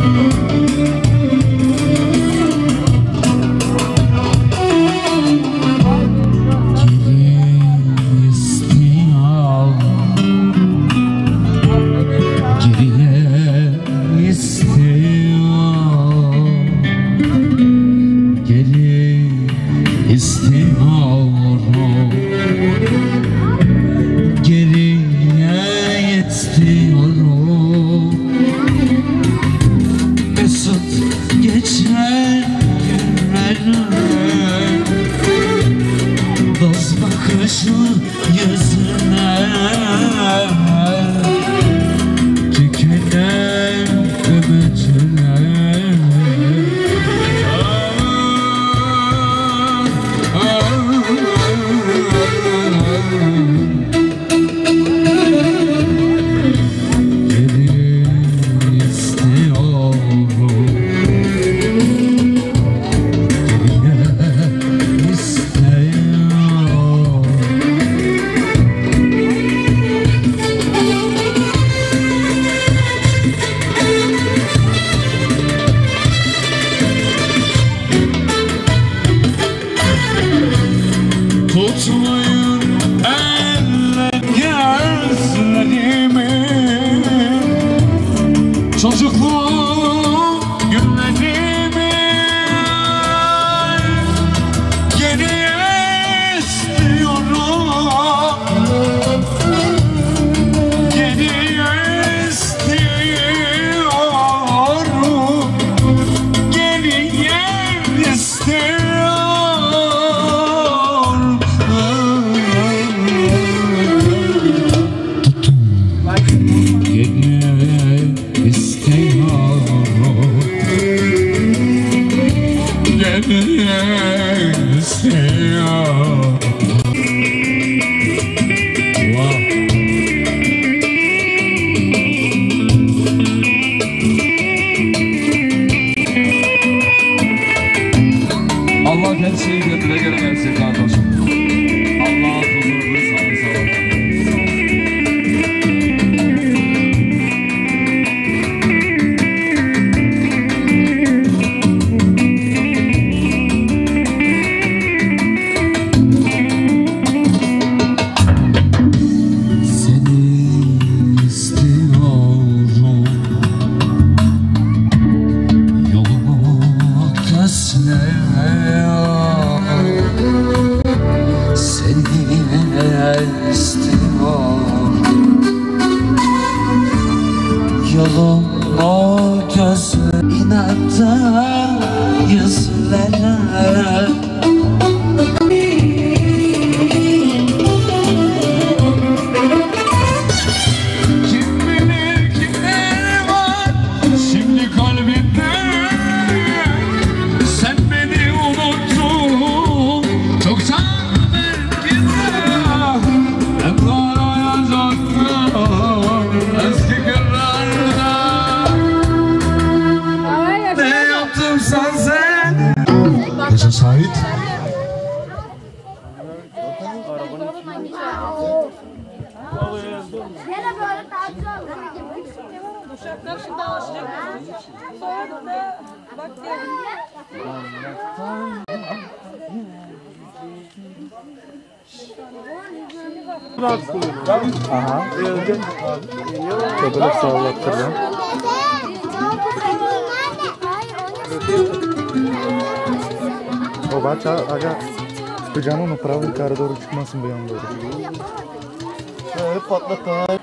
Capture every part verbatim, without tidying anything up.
Aha. Çabalık sağlattırdım. O baç aga sıkacağım ama правый yukarı doğru çıkmasın bu yana doğru. Evet patlat.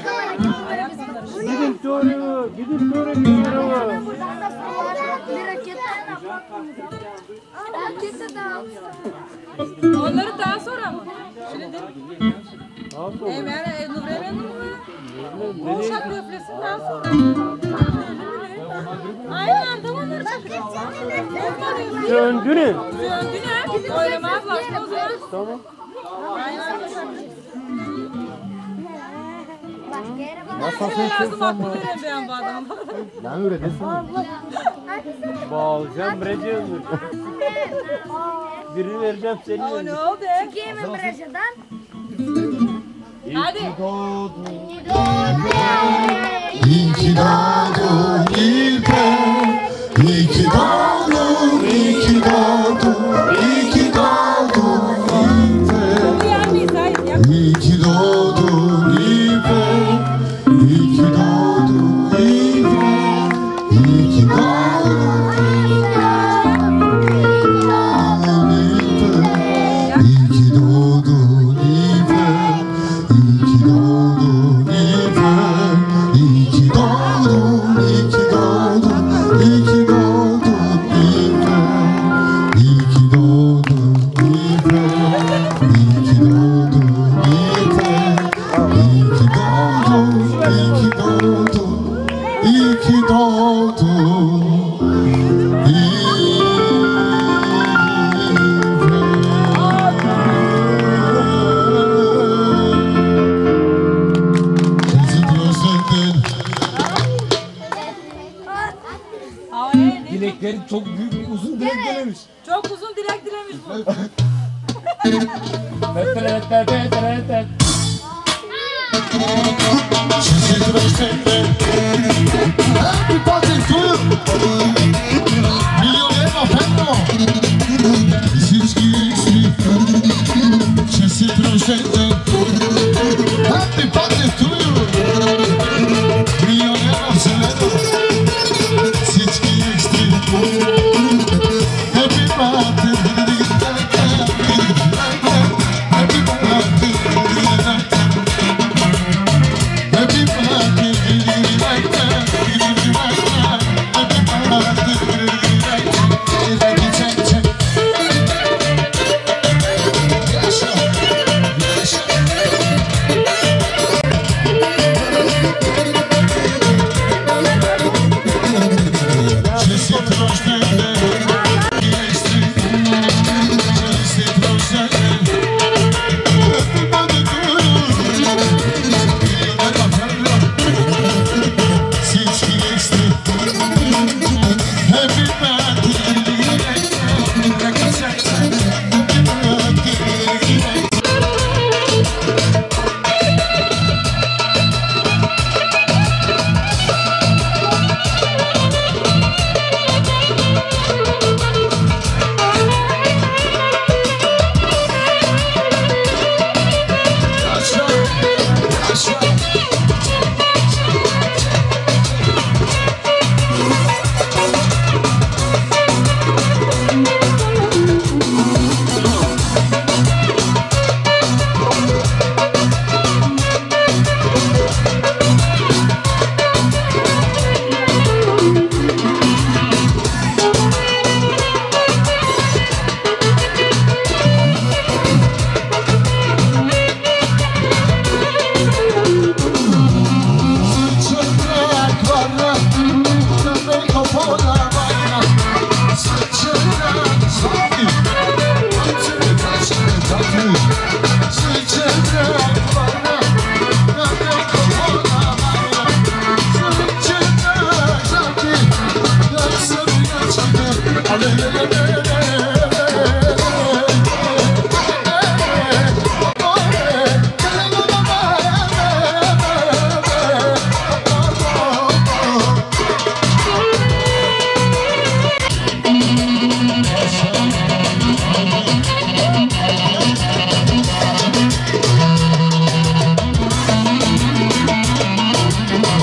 Gidin doğru, gidin doğru gidiyor. Onları daha sonra mı? Şimdi Eğer Nurel'in mi? Uşak köflesinden sonra. Aynı anda onları çakacağız. Söndürün. Söndüne. Oylamaya başla o zaman. Tamam. Aynı anda Nasıl sen mı? Ben bu adamı. Ben öyle desin. Bağlayacağım, vereceğim. Birini vereceğim senin. O ne oldu? Kim Emre'den? Hadi. İyi doğdun. İyi doğdun. İyi doğdun. ki doğdun, iyi ki doğdun, iyi ki doğdun İpek. İyi ki doğdun İpek, iyi ki doğdun İpek, iyi ki doğdun İpek, iyi ki doğdun İpek, iyi ki doğdun İpek, iyi ki doğdun, iyi ki doğdun, iyi ki doğdun İpek, iyi ki doğdun İpek, iyi ki doğdun İpek, iyi ki doğdun, iyi ki doğdun, iyi ki doğdun Dilekleri çok büyük, bir uzun dilek dilemiş. Çok uzun dilek dilemiş bu. Happy birthday to you! Milionero Pedro! Happy birthday to you! Milionero Celero! Всички екстри! Happy birthday! Happy birthday! Happy birthday!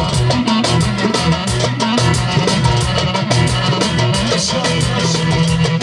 Yaşa, yaşa.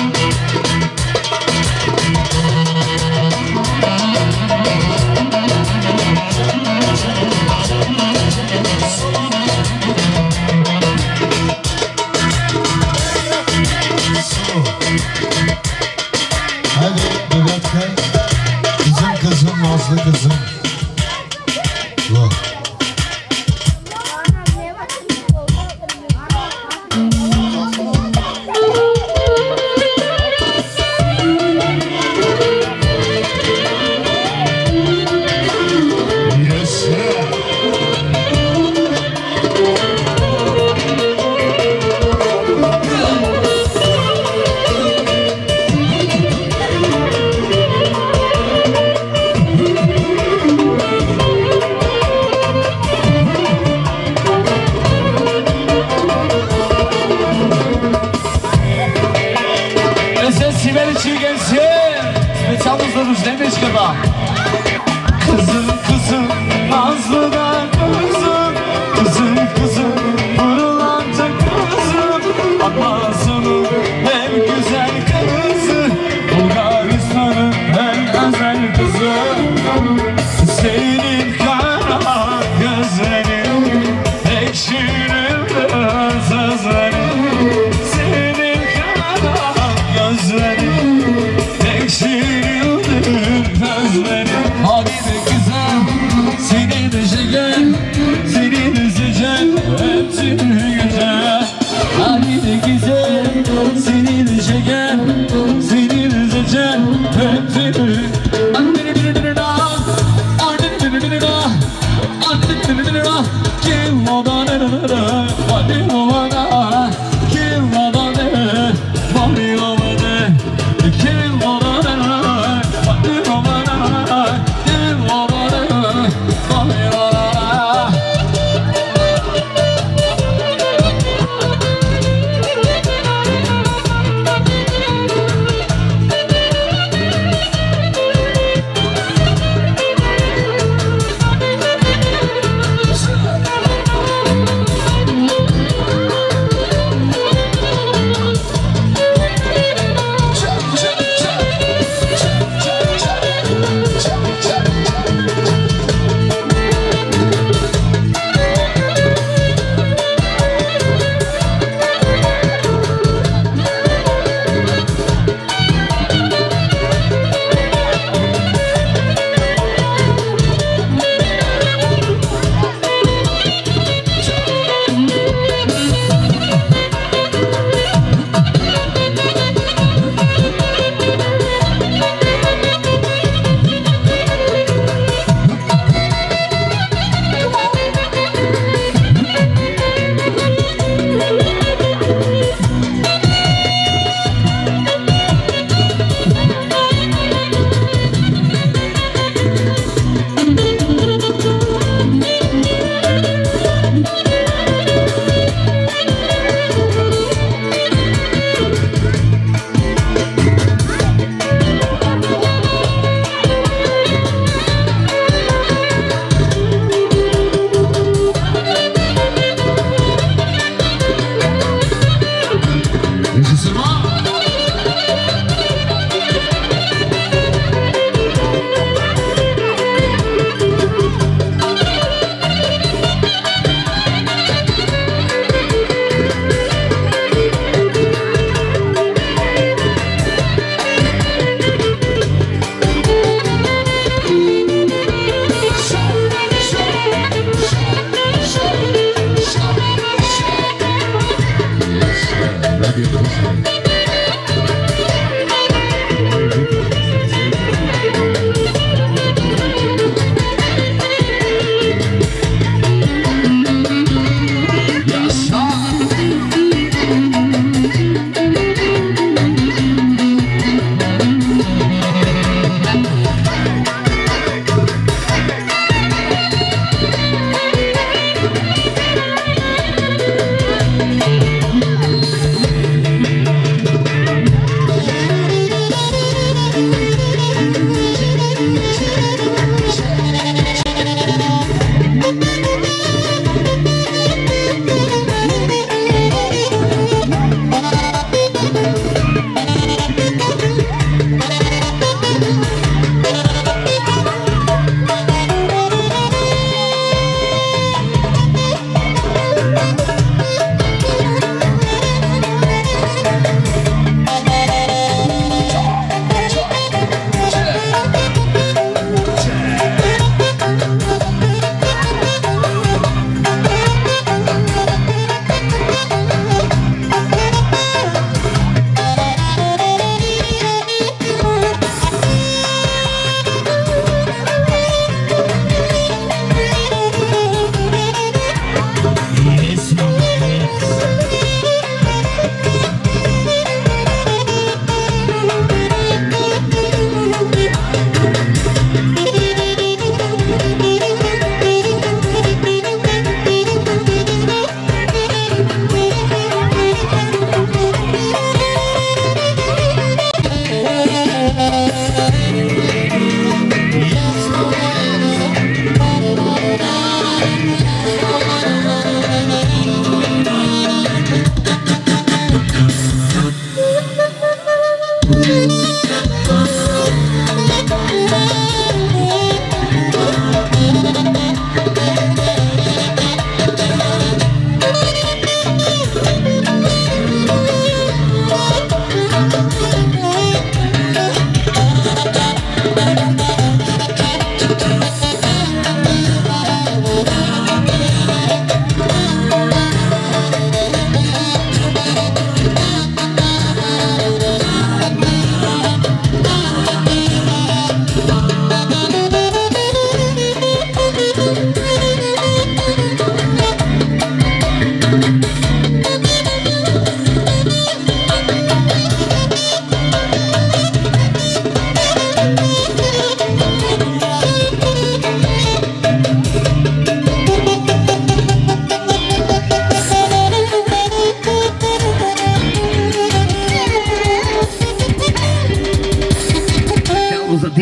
Samuzda Rüzdemiş kadar. Kızım kızım Nazlı'dan kızım, kızım kızım Pırlanta kızım, Atlas'ın en güzel kızı, Bulgaristan'ın en özel kızı. Senin kara gözlerin, ekşirin sözlerin. Senin kara gözlerin, ekşirin sözlerin. Hadi be güzel, senin şeker, senin üzecek, hepsini güzel. Hadi be güzel, senin şeker, senin üzecek, hepsini. Anneni bir dırına, anneni bir dırına, anneni bir dırına. Kim oda ne dırına, hadi olana. Kim oda ne, hadi olana. Kim oda ne, hadi olana. Kim oda ne, hadi olana.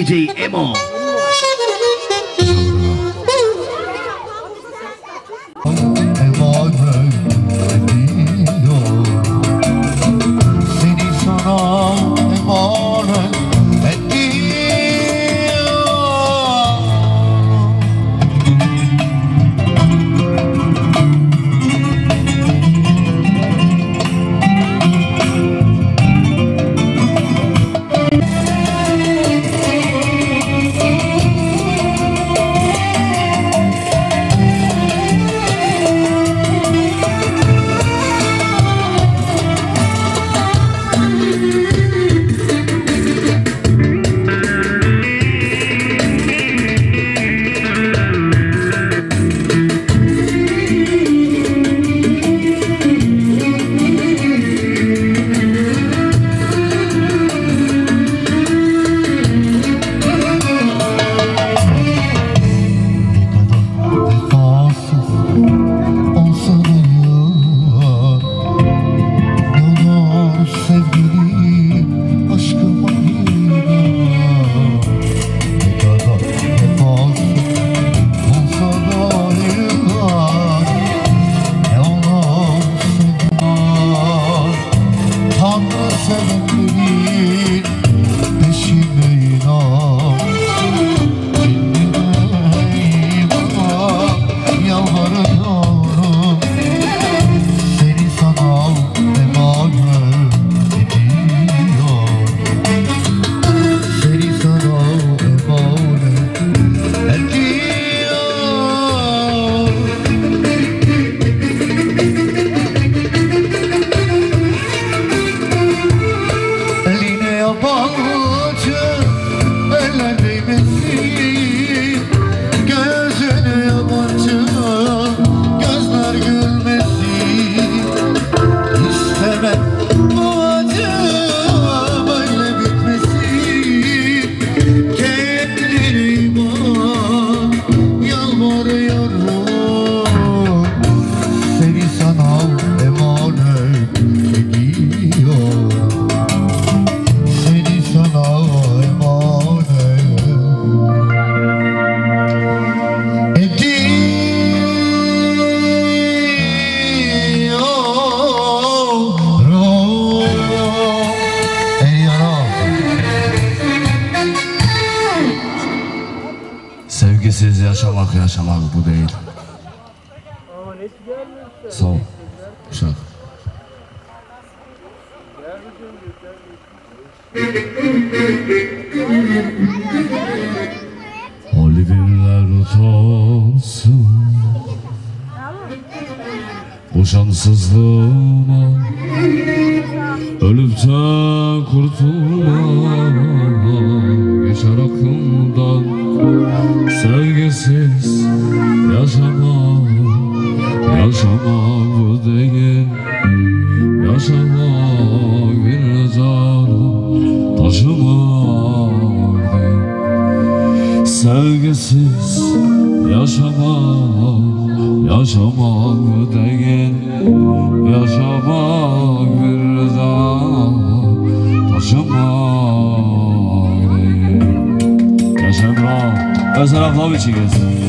J Emo. Seni sana emanet Sevgisiz yaşamak yaşamak bu değil. Sağ ol. Uşak. Olivinler utansın bu şanssızlığıma, ölüp de kurtulma, geçer aklımdan sevgisiz yaşamak. Yaşamak bu değil, yaşamak bir canı taşımak değil. Sevgisiz yaşamak, yaşamak bu değil, yaşamak bir canı taşımak değil. Yaşa bravo. Özel ablam için gelsin.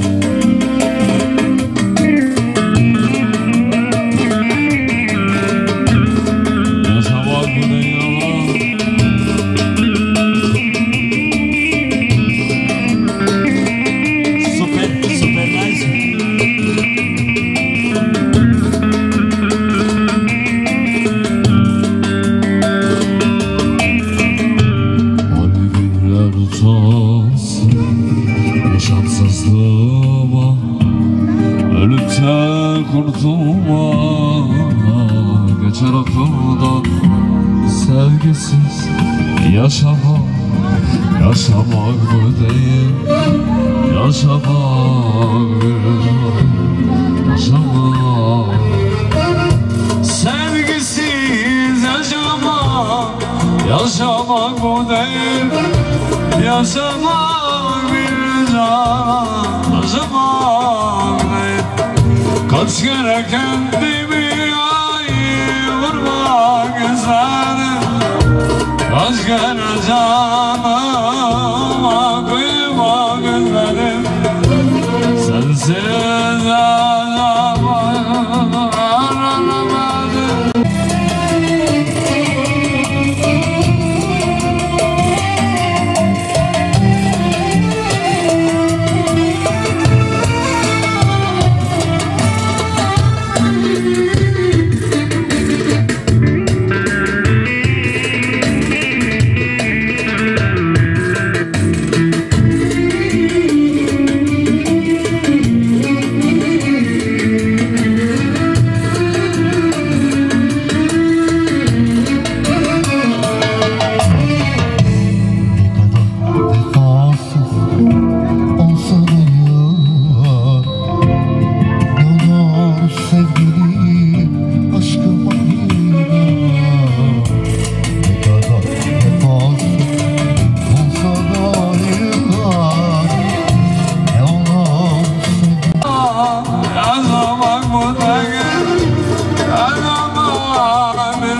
Şanssızlığıma, ölümden kurtulma, geçer aklımdan sevgisiz yaşamak. Yaşamak bu değil, yaşamak bir yaşamak. Sevgisiz yaşamak, yaşamak bu değil, yaşamak bir yaşamak değil. Kaç kere kendimi ay vurmak istedim, kaç kere canıma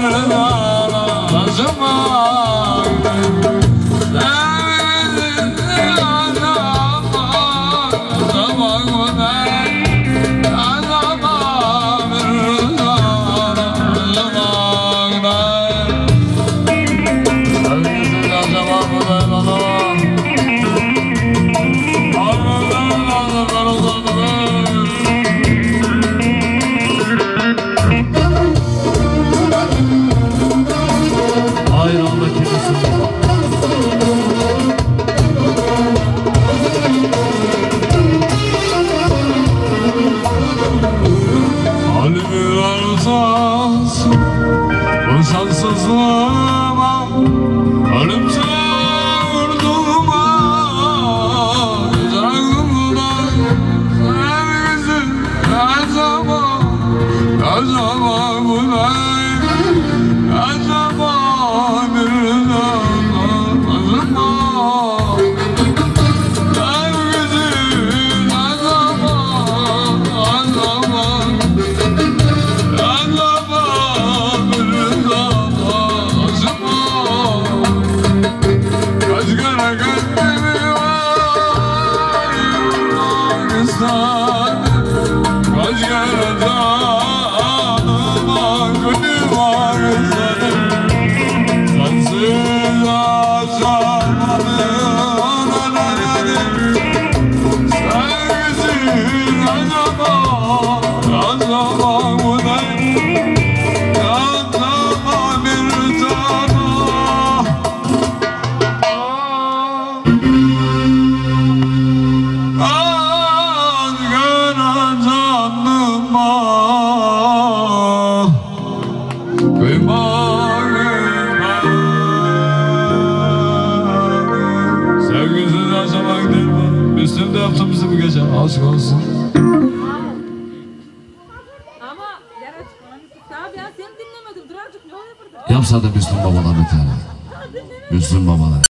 Üstümde yaptım bizi bu gece. Aşk olsun. Ama yara abi ya seni dinlemedim. Dur azıcık ne oluyor burada? Yapsa da Müslüm babalar bir tane. Müslüm babalar.